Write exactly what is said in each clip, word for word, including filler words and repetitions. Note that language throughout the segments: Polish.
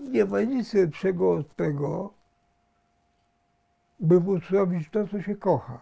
Nie ma nic lepszego od tego, by móc robić to, co się kocha.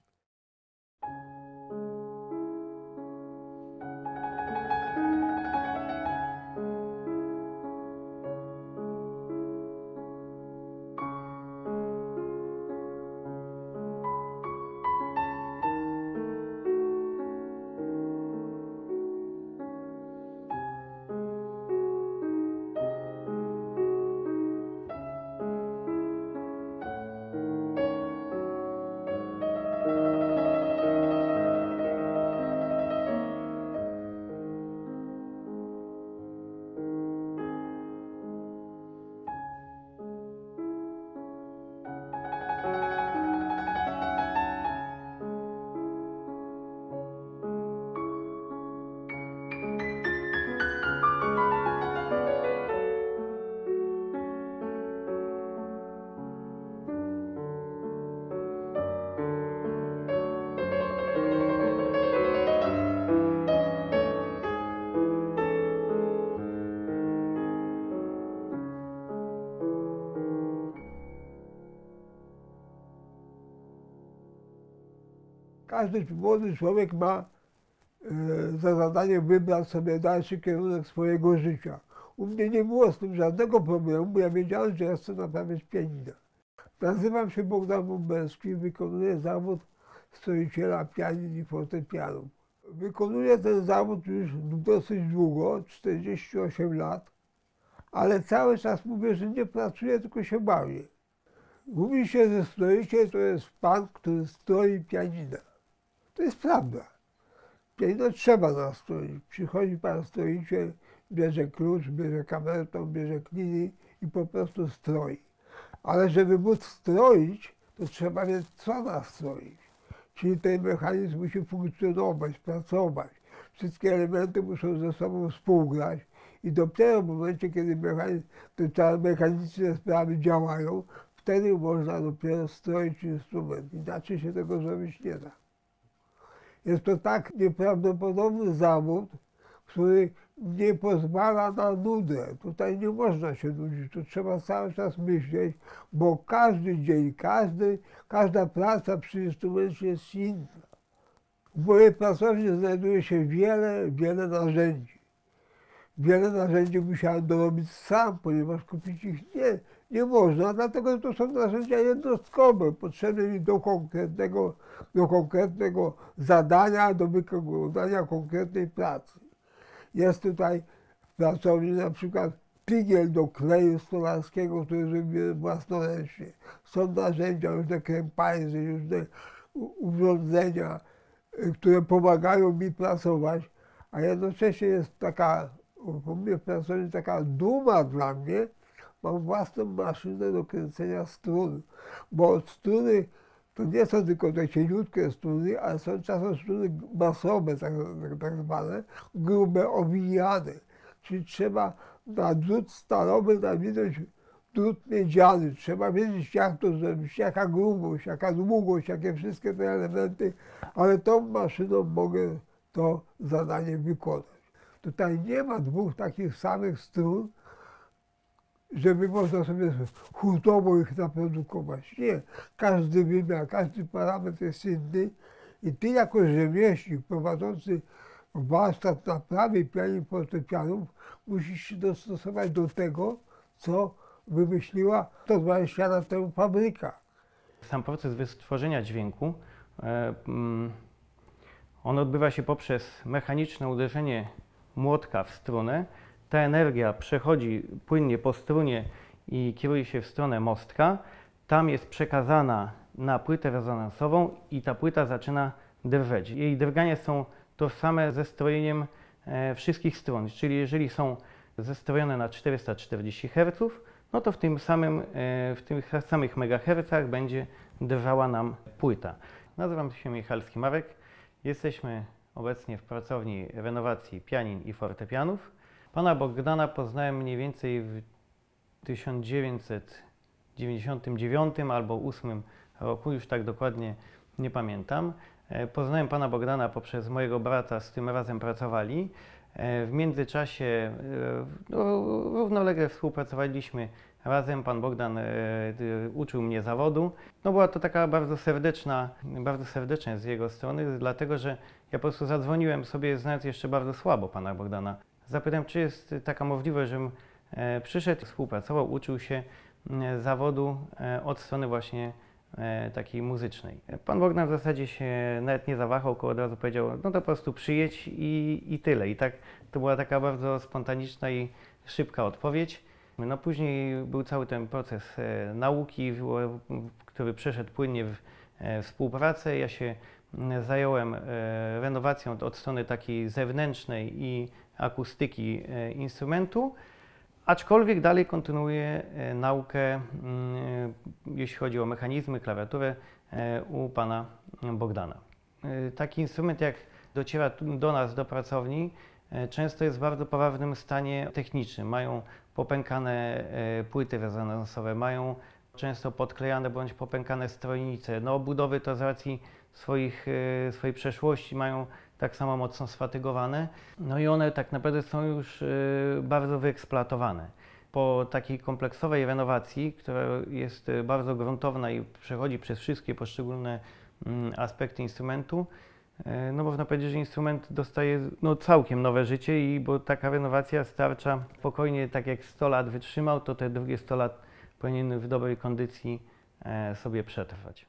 Każdy młody człowiek ma e, za zadanie wybrać sobie dalszy kierunek swojego życia. U mnie nie było z tym żadnego problemu, bo ja wiedziałem, że ja chcę naprawiać pianino. Nazywam się Bogdan Bąbelski i wykonuję zawód stroiciela pianin i fortepianów. Wykonuję ten zawód już dosyć długo, czterdzieści osiem lat, ale cały czas mówię, że nie pracuję, tylko się bawię. Mówi się, że stroiciel to jest pan, który stroi pianina. To jest prawda. Pianino trzeba nastroić. Przychodzi pan stroiciel, bierze klucz, bierze kamerton, bierze kliny i po prostu stroi. Ale żeby móc stroić, to trzeba wiedzieć, co nastroić. Czyli ten mechanizm musi funkcjonować, pracować. Wszystkie elementy muszą ze sobą współgrać i dopiero w momencie, kiedy mechanizm, te mechaniczne sprawy działają, wtedy można dopiero stroić instrument. Inaczej się tego zrobić nie da. Jest to tak nieprawdopodobny zawód, który nie pozwala na nudę. Tutaj nie można się nudzić, tu trzeba cały czas myśleć, bo każdy dzień, każdy, każda praca przy instrumencie jest inna. W mojej pracowni znajduje się wiele, wiele narzędzi. Wiele narzędzi musiałem dorobić sam, ponieważ kupić ich nie, nie można, dlatego że to są narzędzia jednostkowe, potrzebne mi do konkretnego, do konkretnego zadania, do wykonania konkretnej pracy. Jest tutaj w pracowni na przykład pigiel do kleju stolarskiego, który zrobiłem własnoręcznie. Są narzędzia, różne krępajzy, różne urządzenia, które pomagają mi pracować, a jednocześnie jest taka, u mnie w pracowni taka duma dla mnie, mam własną maszynę do kręcenia strun, bo struny to nie są tylko te cieniutkie struny, ale są czasem struny masowe, tak, tak zwane, grube, owijane. Czyli trzeba na drut stalowy nawinąć drut miedziany. Trzeba wiedzieć, jak to zrobić, jaka grubość, jaka długość, jakie wszystkie te elementy, ale tą maszyną mogę to zadanie wykonać. Tutaj nie ma dwóch takich samych strun, żeby można sobie hurtowo ich naprodukować. Nie. Każdy wymiar, każdy parametr jest inny i ty jako rzemieślnik prowadzący warsztat naprawy pianin fortepianów musisz się dostosować do tego, co wymyśliła sto dwadzieścia lat temu fabryka. Sam proces wytworzenia dźwięku, on odbywa się poprzez mechaniczne uderzenie młotka w strunę. Ta energia przechodzi płynnie po strunie i kieruje się w stronę mostka. Tam jest przekazana na płytę rezonansową i ta płyta zaczyna drżeć. Jej drgania są tożsame ze strojeniem wszystkich strun, czyli jeżeli są zestrojone na czterysta czterdzieści herców, no to w tym samym, w tych samych megahercach będzie drżała nam płyta. Nazywam się Michalski Marek. Jesteśmy obecnie w pracowni renowacji pianin i fortepianów. Pana Bogdana poznałem mniej więcej w tysiąc dziewięćset dziewięćdziesiątym dziewiątym albo ósmym roku, już tak dokładnie nie pamiętam. Poznałem pana Bogdana poprzez mojego brata, z którym razem pracowali. W międzyczasie no, równolegle współpracowaliśmy razem. Pan Bogdan uczył mnie zawodu. No, była to taka bardzo serdeczna, bardzo serdeczna z jego strony, dlatego że ja po prostu zadzwoniłem sobie, znając jeszcze bardzo słabo pana Bogdana. Zapytałem, czy jest taka możliwość, żebym przyszedł, współpracował, uczył się zawodu od strony właśnie takiej muzycznej. Pan Bogdan w zasadzie się nawet nie zawahał, tylko od razu powiedział, no to po prostu przyjedź i, i tyle. I tak to była taka bardzo spontaniczna i szybka odpowiedź. No później był cały ten proces nauki, który przeszedł płynnie w współpracę. Ja się zająłem renowacją od strony takiej zewnętrznej i akustyki instrumentu. Aczkolwiek dalej kontynuuję naukę, jeśli chodzi o mechanizmy, klawiaturę u pana Bogdana. Taki instrument, jak dociera do nas, do pracowni, często jest w bardzo poważnym stanie technicznym. Mają popękane płyty rezonansowe, mają często podklejane bądź popękane strojnice. No, obudowy to z racji swoich, swojej przeszłości mają tak samo mocno sfatygowane, no i one tak naprawdę są już bardzo wyeksploatowane. Po takiej kompleksowej renowacji, która jest bardzo gruntowna i przechodzi przez wszystkie poszczególne aspekty instrumentu, no można powiedzieć, że instrument dostaje no, całkiem nowe życie, i bo taka renowacja starcza spokojnie, tak jak sto lat wytrzymał, to te drugie sto lat powinien w dobrej kondycji sobie przetrwać.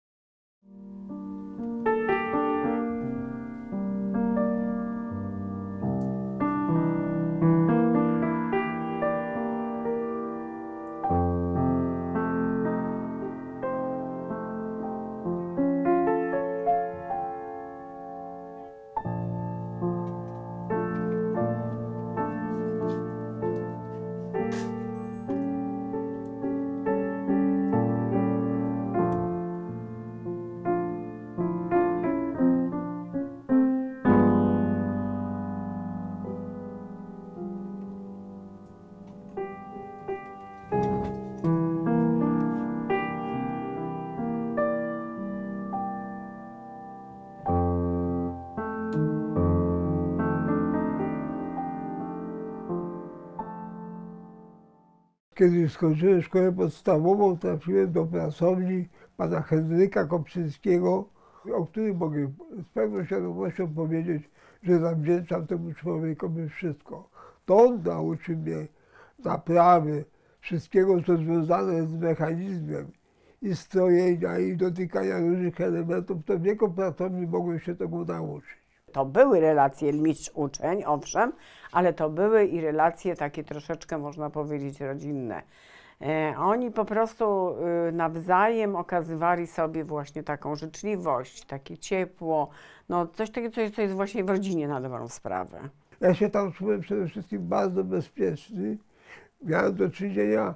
Kiedy skończyłem szkołę podstawową, trafiłem do pracowni pana Henryka Kopczyńskiego, o którym mogę z pełną świadomością powiedzieć, że zawdzięczam temu człowiekowi wszystko. To on nauczył mnie naprawy, wszystkiego, co związane z mechanizmem i strojenia, i dotykania różnych elementów. To w jego pracowni mogłem się tego nauczyć. To były relacje mistrz-uczeń, owszem, ale to były i relacje takie troszeczkę, można powiedzieć, rodzinne. E, oni po prostu y, nawzajem okazywali sobie właśnie taką życzliwość, takie ciepło, no coś takiego, coś, co jest właśnie w rodzinie na dobrą sprawę. Ja się tam czułem przede wszystkim bardzo bezpieczny. Miałem do czynienia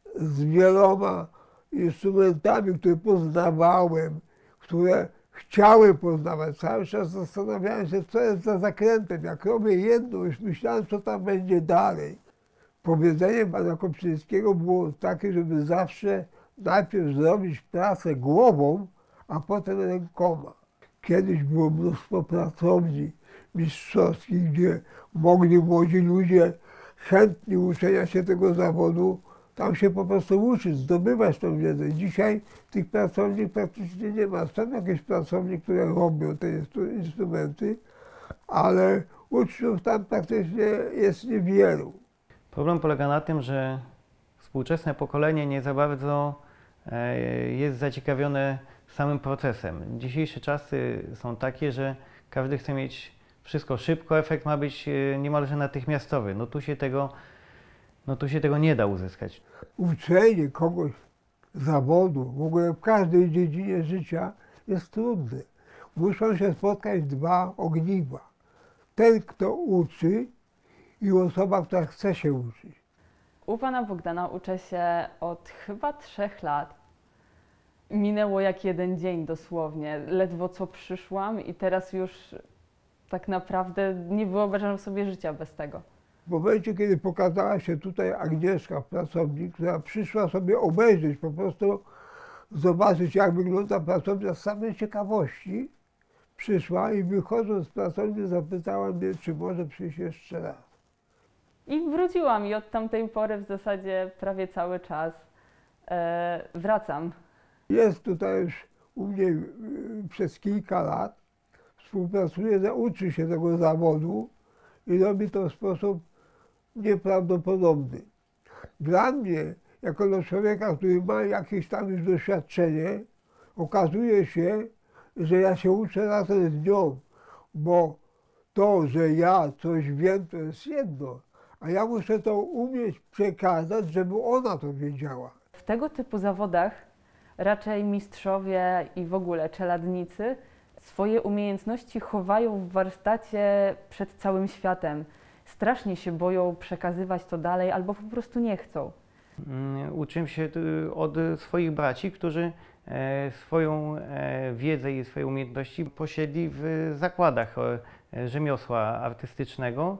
z wieloma instrumentami, które poznawałem, które chciałem poznawać. Cały czas zastanawiałem się, co jest za zakrętem. Jak robię jedno, już myślałem, co tam będzie dalej. Powiedzeniem pana Kopczyńskiego było takie, żeby zawsze najpierw zrobić pracę głową, a potem rękoma. Kiedyś było mnóstwo pracowni mistrzowskich, gdzie mogli młodzi ludzie chętni uczenia się tego zawodu, tam się po prostu uczyć, zdobywać tą wiedzę. Dzisiaj tych pracowni praktycznie nie ma. Są jakieś pracownie, które robią te instrumenty, ale uczniów tam praktycznie jest niewielu. Problem polega na tym, że współczesne pokolenie nie za bardzo jest zaciekawione samym procesem. Dzisiejsze czasy są takie, że każdy chce mieć wszystko szybko, efekt ma być niemalże natychmiastowy. No tu się tego, no tu się tego nie da uzyskać. Uczenie kogoś zawodu, w ogóle w każdej dziedzinie życia jest trudne. Muszą się spotkać dwa ogniwa. Ten, kto uczy, i osoba, która chce się uczyć. U pana Bogdana uczę się od chyba trzech lat. Minęło jak jeden dzień dosłownie. Ledwo co przyszłam i teraz już tak naprawdę nie wyobrażam sobie życia bez tego. W momencie, kiedy pokazała się tutaj Agnieszka w pracowni, która przyszła sobie obejrzeć, po prostu zobaczyć, jak wygląda pracownia z samej ciekawości, przyszła i wychodząc z pracowni zapytała mnie, czy może przyjść jeszcze raz. I wróciłam i od tamtej pory w zasadzie prawie cały czas e, wracam. Jest tutaj już u mnie y, przez kilka lat, współpracuje, uczy się tego zawodu i robi to w sposób nieprawdopodobny. Dla mnie, jako dla człowieka, który ma jakieś tam już doświadczenie, okazuje się, że ja się uczę razem z nią, bo to, że ja coś wiem, to jest jedno, a ja muszę to umieć przekazać, żeby ona to wiedziała. W tego typu zawodach raczej mistrzowie i w ogóle czeladnicy swoje umiejętności chowają w warsztacie przed całym światem. Strasznie się boją przekazywać to dalej albo po prostu nie chcą. Uczę się od swoich braci, którzy swoją wiedzę i swoje umiejętności posiedli w zakładach rzemiosła artystycznego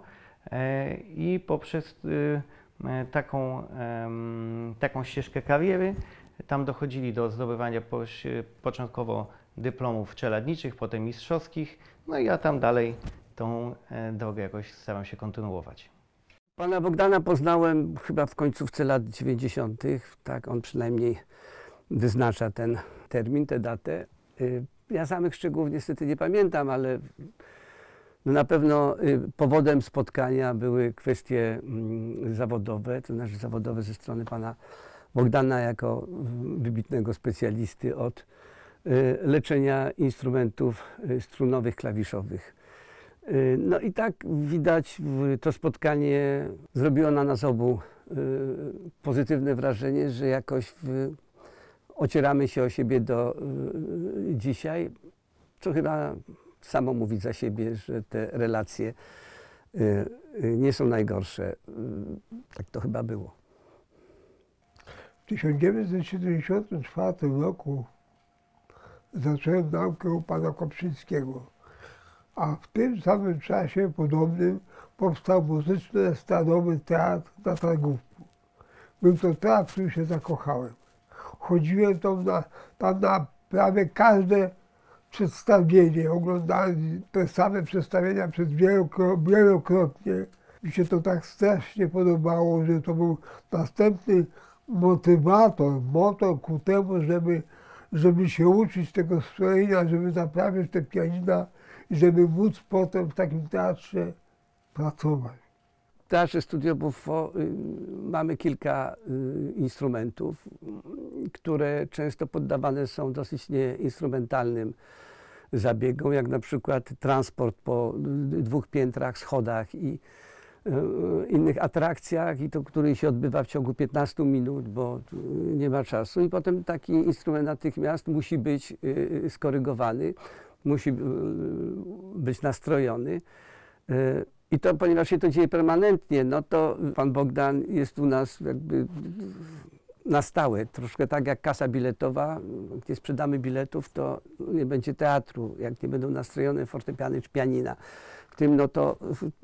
i poprzez taką, taką ścieżkę kariery tam dochodzili do zdobywania początkowo dyplomów czeladniczych, potem mistrzowskich, no i ja tam dalej tą drogę jakoś staram się kontynuować. Pana Bogdana poznałem chyba w końcówce lat dziewięćdziesiątych, tak on przynajmniej wyznacza ten termin, tę datę. Ja samych szczegółów niestety nie pamiętam, ale na pewno powodem spotkania były kwestie zawodowe, to znaczy zawodowe ze strony pana Bogdana jako wybitnego specjalisty od leczenia instrumentów strunowych, klawiszowych. No i tak widać, to spotkanie zrobiło na nas obu pozytywne wrażenie, że jakoś ocieramy się o siebie do dzisiaj, co chyba samo mówi za siebie, że te relacje nie są najgorsze. Tak to chyba było. W tysiąc dziewięćset siedemdziesiątym czwartym roku zacząłem naukę u pana Kopczyńskiego, a w tym samym czasie podobnym powstał muzyczno-estradowy teatr na Targówku. Był to teatr, w którym się zakochałem. Chodziłem tam na, tam na prawie każde przedstawienie, oglądałem te same przedstawienia przez wielokro, wielokrotnie. Mi się to tak strasznie podobało, że to był następny motywator, motor ku temu, żeby, żeby się uczyć tego strojenia, żeby naprawiać te pianina i żeby móc potem w takim teatrze pracować. W Teatrze Studio Buffo y, mamy kilka y, instrumentów, y, które często poddawane są dosyć nieinstrumentalnym zabiegom, jak na przykład transport po y, dwóch piętrach, schodach i y, innych atrakcjach, i to, który się odbywa w ciągu piętnastu minut, bo y, nie ma czasu. I potem taki instrument natychmiast musi być y, y, skorygowany, musi y, być nastrojony. Y, I to, ponieważ się to dzieje permanentnie, no to pan Bogdan jest u nas jakby na stałe. Troszkę tak jak kasa biletowa. Jak nie sprzedamy biletów, to nie będzie teatru. Jak nie będą nastrojone fortepiany czy pianina. W tym, no to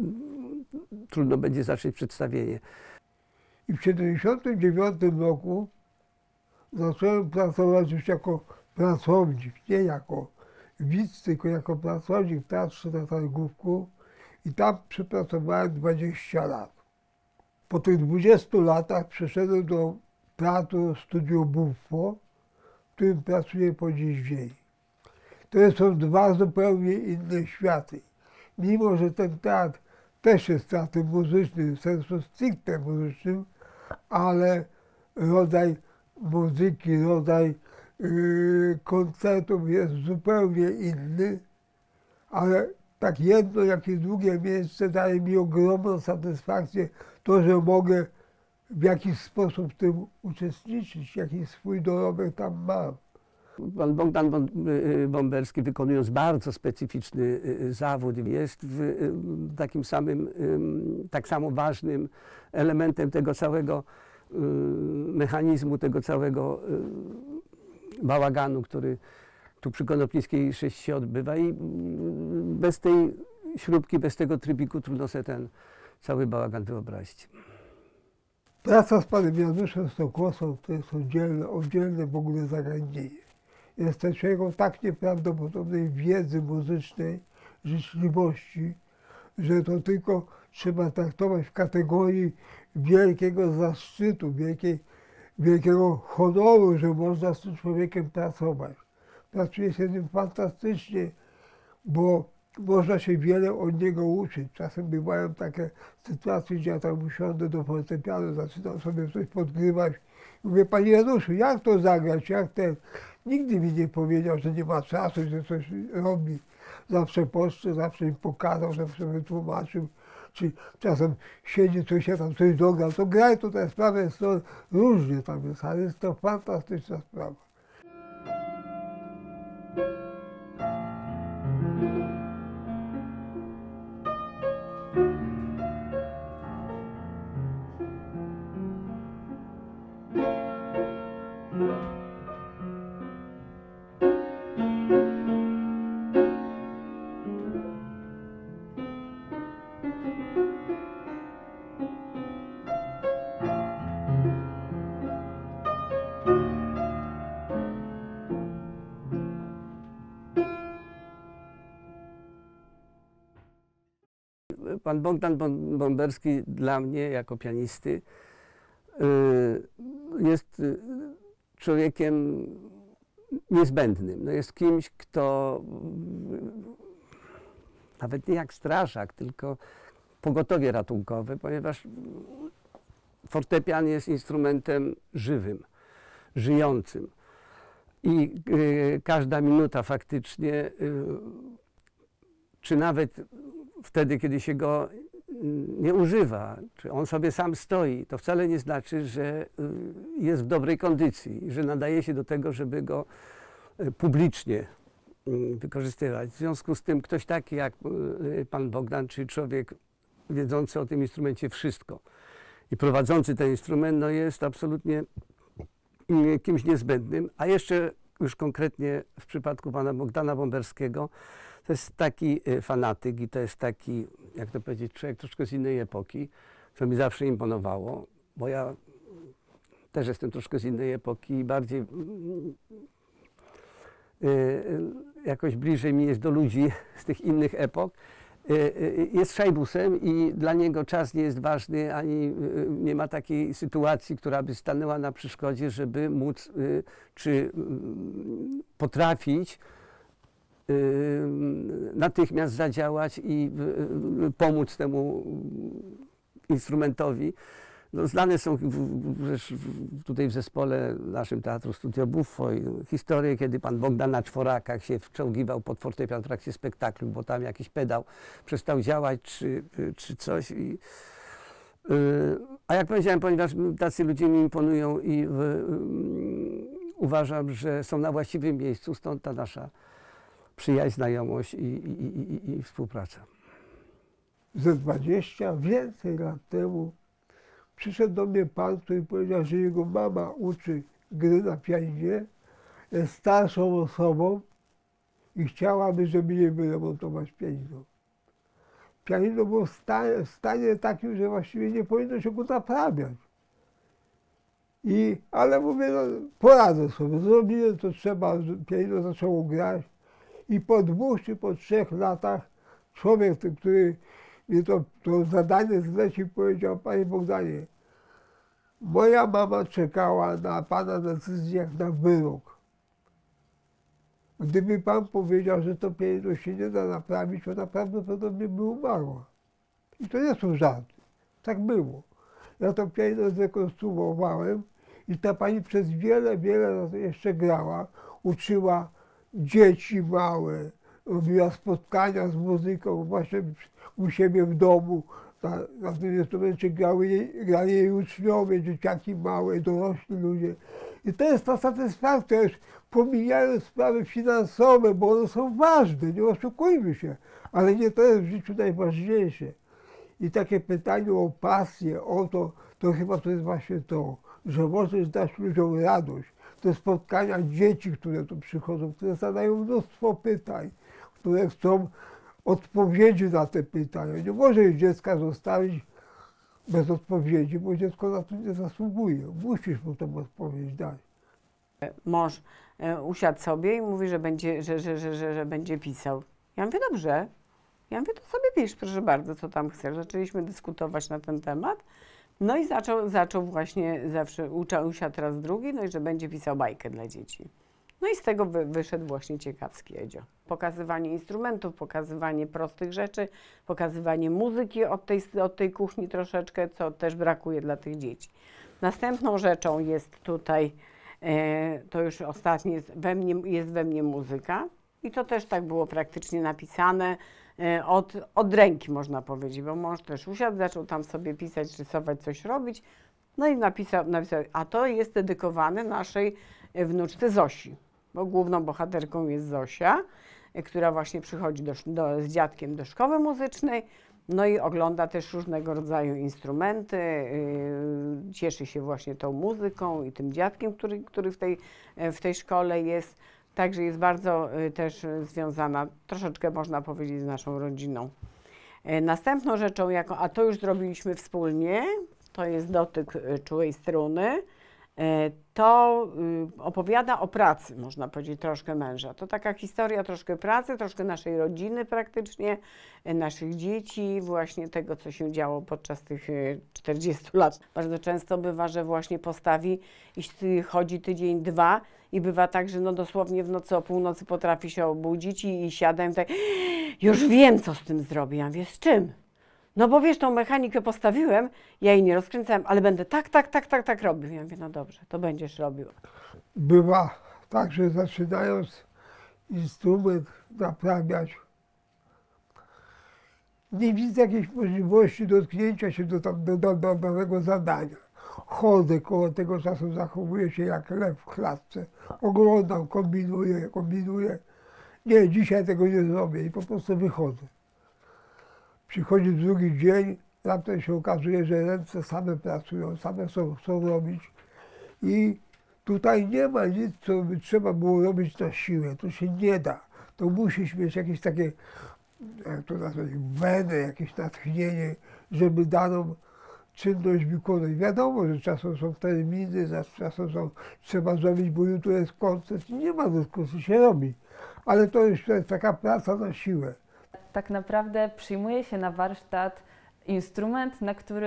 trudno będzie zacząć przedstawienie. I w tysiąc dziewięćset siedemdziesiątym dziewiątym roku zacząłem pracować już jako pracownik, nie jako widz, tylko jako pracownik w Teatrze na Targówku. I tam przepracowałem dwadzieścia lat. Po tych dwudziestu latach przeszedłem do Teatru Studio Buffo, w którym pracuję po dziś dzień. To są dwa zupełnie inne światy. Mimo że ten teatr też jest teatrem muzycznym, w sensu stricte muzycznym, ale rodzaj muzyki, rodzaj yy, koncertów jest zupełnie inny, ale tak jedno, jak i drugie miejsce daje mi ogromną satysfakcję to, że mogę w jakiś sposób w tym uczestniczyć, jakiś swój dorobek tam mam. Pan Bogdan Bomberski, wykonując bardzo specyficzny zawód, jest w takim samym, tak samo ważnym elementem tego całego mechanizmu, tego całego bałaganu, który tu przy Konopnickiej sześć się odbywa, i bez tej śrubki, bez tego trybiku trudno sobie ten cały bałagan wyobrazić. Praca z panem Januszem Stokłosą to jest oddzielne, oddzielne w ogóle zagadnienie. jest ten człowiek o tak nieprawdopodobnej wiedzy muzycznej, życzliwości, że to tylko trzeba traktować w kategorii wielkiego zaszczytu, wielkiej, wielkiego honoru, że można z tym człowiekiem pracować. Pracuje się z nim fantastycznie, bo można się wiele od niego uczyć. Czasem bywają takie sytuacje, gdzie ja tam usiądę do fortepianu, zaczynam sobie coś podgrywać. Mówię, panie Januszu, jak to zagrać, jak ten? Nigdy mi nie powiedział, że nie ma czasu, że coś robi. Zawsze poszczę, zawsze im pokazał, zawsze wytłumaczył. Czy czasem siedzi, coś się tam coś dograł, to graj, to ta sprawa jest to różnie tam jest, ale jest to fantastyczna sprawa. Pan Bogdan Bomberski dla mnie, jako pianisty, jest człowiekiem niezbędnym. No jest kimś, kto nawet nie jak strażak, tylko pogotowie ratunkowe, ponieważ fortepian jest instrumentem żywym, żyjącym. I każda minuta faktycznie, czy nawet wtedy, kiedy się go nie używa, czy on sobie sam stoi, to wcale nie znaczy, że jest w dobrej kondycji, że nadaje się do tego, żeby go publicznie wykorzystywać. W związku z tym ktoś taki jak pan Bogdan, czyli człowiek wiedzący o tym instrumencie wszystko i prowadzący ten instrument, no jest absolutnie kimś niezbędnym. A jeszcze już konkretnie w przypadku pana Bogdana Bomberskiego, to jest taki fanatyk i to jest taki, jak to powiedzieć, człowiek troszkę z innej epoki, co mi zawsze imponowało, bo ja też jestem troszkę z innej epoki i bardziej jakoś bliżej mi jest do ludzi z tych innych epok. Jest szajbusem i dla niego czas nie jest ważny, ani nie ma takiej sytuacji, która by stanęła na przeszkodzie, żeby móc czy potrafić natychmiast zadziałać i pomóc temu instrumentowi. No, znane są tutaj w zespole naszym Teatru Studio Buffo historie, kiedy pan Bogdan na czworakach się wczołgiwał pod fortepian w trakcie spektaklu, bo tam jakiś pedał przestał działać czy, czy coś. I, a jak powiedziałem, ponieważ tacy ludzie mi imponują i w, uważam, że są na właściwym miejscu, stąd ta nasza przyjaźń, znajomość i, i, i, i współpraca. Ze dwadzieścia więcej lat temu przyszedł do mnie pan, który powiedział, że jego mama uczy gry na pianinie, jest starszą osobą i chciałaby, żeby jej wyremontować pianino. Pianino było w stanie, w stanie takim, że właściwie nie powinno się go naprawiać. I, ale mówię, no, poradzę sobie, zrobiłem to trzeba, pianino zaczęło grać i po dwóch czy po trzech latach człowiek, który mi to, to zadanie zlecił, powiedział, panie Bogdanie, moja mama czekała na pana decyzję jak na wyrok. Gdyby pan powiedział, że to pianino się nie da naprawić, to prawdopodobnie by umarła. I to nie są żarty. Tak było. Ja to pianino zrekonstruowałem i ta pani przez wiele, wiele lat jeszcze grała, uczyła dzieci małe, robiła spotkania z muzyką właśnie u siebie w domu. Na, na tym instrumencie grały jej, grali jej uczniowie, dzieciaki małe, dorośli ludzie. I to jest ta satysfakcja, już pomijając sprawy finansowe, bo one są ważne, nie oszukujmy się, ale nie to jest w życiu najważniejsze. I takie pytanie o pasję, o to, to chyba to jest właśnie to, że możesz dać ludziom radość. Te spotkania dzieci, które tu przychodzą, które zadają mnóstwo pytań, które chcą odpowiedzi na te pytania. Nie możesz dziecka zostawić bez odpowiedzi, bo dziecko na to nie zasługuje. Musisz mu tę odpowiedź dać. Mąż e, usiadł sobie i mówi, że będzie, że, że, że, że, że będzie pisał. Ja mówię, dobrze. Ja mówię, to sobie pisz, proszę bardzo, co tam chcesz. Zaczęliśmy dyskutować na ten temat. No i zaczął, zaczął właśnie, zawsze uczał, usiadł raz drugi, no i że będzie pisał bajkę dla dzieci. No i z tego wy, wyszedł właśnie ciekawski Edzio. Pokazywanie instrumentów, pokazywanie prostych rzeczy, pokazywanie muzyki od tej, od tej kuchni troszeczkę, co też brakuje dla tych dzieci. Następną rzeczą jest tutaj, e, to już ostatnie, jest we, mnie, jest we mnie muzyka. I to też tak było praktycznie napisane e, od, od ręki, można powiedzieć, bo mąż też usiadł, zaczął tam sobie pisać, rysować, coś robić. No i napisał, napisał, a to jest dedykowane naszej wnuczce Zosi, bo główną bohaterką jest Zosia, e, która właśnie przychodzi do, do, z dziadkiem do szkoły muzycznej, no i ogląda też różnego rodzaju instrumenty, yy, cieszy się właśnie tą muzyką i tym dziadkiem, który, który w, tej, w tej szkole jest. Także jest bardzo y, też związana, troszeczkę można powiedzieć, z naszą rodziną. Y, następną rzeczą, jaką, a to już zrobiliśmy wspólnie, to jest dotyk y, czułej struny. Y, to y, opowiada o pracy, można powiedzieć, troszkę męża. To taka historia troszkę pracy, troszkę naszej rodziny praktycznie, y, naszych dzieci, właśnie tego, co się działo podczas tych y, czterdziestu lat. Bardzo często bywa, że właśnie postawi i chodzi tydzień, dwa, i bywa tak, że no dosłownie w nocy o północy potrafi się obudzić i, i siada i tak, już wiem, co z tym zrobię. Ja mówię, z czym? No bo wiesz, tą mechanikę postawiłem, ja jej nie rozkręcałem, ale będę tak, tak, tak, tak, tak robił. Ja mówię, no dobrze, to będziesz robił. Bywa tak, że zaczynając instrument naprawiać, nie widzę jakiejś możliwości dotknięcia się do, tam, do, do, do danego zadania. Chodzę koło tego czasu, zachowuję się jak lew w klatce. Oglądam, kombinuję, kombinuję. Nie, dzisiaj tego nie zrobię i po prostu wychodzę. Przychodzi drugi dzień, raptem się okazuje, że ręce same pracują, same są, chcą robić. I tutaj nie ma nic, co by trzeba było robić na siłę. To się nie da. To musisz mieć jakieś takie, jak to nazwać, wenę, jakieś natchnienie, żeby daną czynność wykonać. Wiadomo, że czasem są terminy, czasem są, trzeba zrobić, bo jutro jest koncert i nie ma dyskusji, się robi. Ale to jest, to jest taka praca na siłę. Tak naprawdę przyjmuje się na warsztat instrument, na który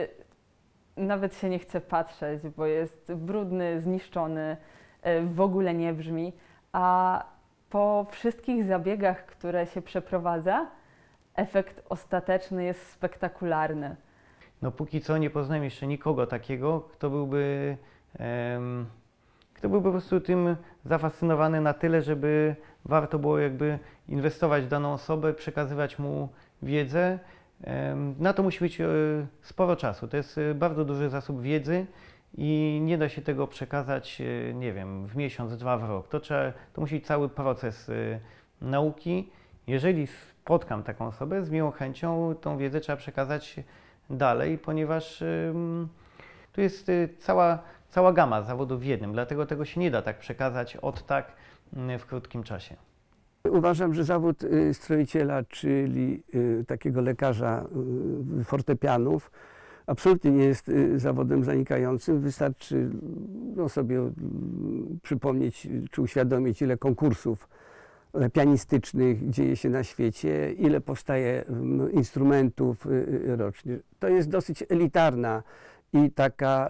nawet się nie chce patrzeć, bo jest brudny, zniszczony, w ogóle nie brzmi, a po wszystkich zabiegach, które się przeprowadza, efekt ostateczny jest spektakularny. No póki co nie poznałem jeszcze nikogo takiego, kto byłby, em, kto byłby po prostu tym zafascynowany na tyle, żeby warto było jakby inwestować w daną osobę, przekazywać mu wiedzę. Em, na to musi być e, sporo czasu. To jest e, bardzo duży zasób wiedzy i nie da się tego przekazać, e, nie wiem, w miesiąc, dwa, w rok. To, trzeba, to musi być cały proces e, nauki. Jeżeli spotkam taką osobę, z miłą chęcią tą wiedzę trzeba przekazać dalej, ponieważ ym, tu jest y, cała, cała gama zawodów w jednym, dlatego tego się nie da tak przekazać od tak y, w krótkim czasie. Uważam, że zawód y, stroiciela, czyli y, takiego lekarza y, fortepianów, absolutnie nie jest y, zawodem zanikającym. Wystarczy no, sobie y, przypomnieć czy uświadomić, ile konkursów pianistycznych dzieje się na świecie, ile powstaje instrumentów rocznie. To jest dosyć elitarna i taka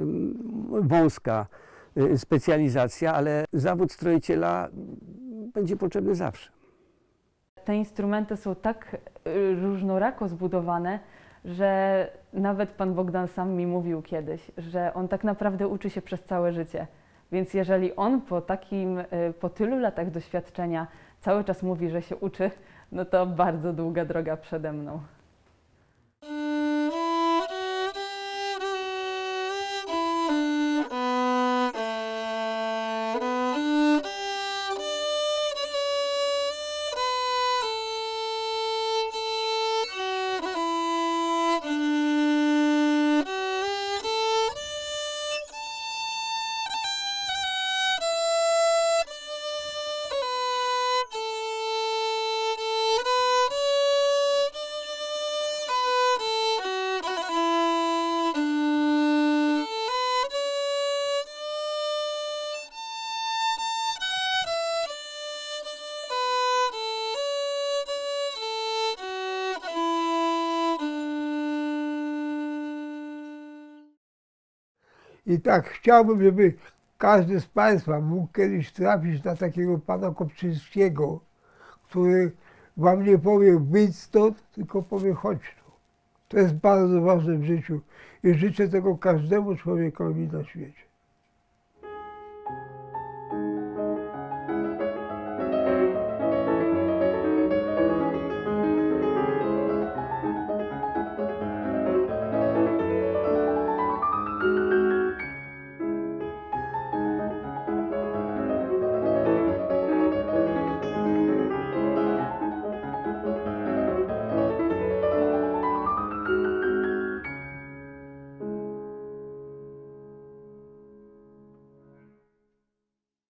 wąska specjalizacja, ale zawód stroiciela będzie potrzebny zawsze. Te instrumenty są tak różnorako zbudowane, że nawet pan Bogdan sam mi mówił kiedyś, że on tak naprawdę uczy się przez całe życie. Więc jeżeli on po takim, po tylu latach doświadczenia cały czas mówi, że się uczy, no to bardzo długa droga przede mną. I tak chciałbym, żeby każdy z Państwa mógł kiedyś trafić na takiego pana Kopczyńskiego, który wam nie powie wyjdź stąd, tylko powie chodź tu. To jest bardzo ważne w życiu i życzę tego każdemu człowiekowi na świecie.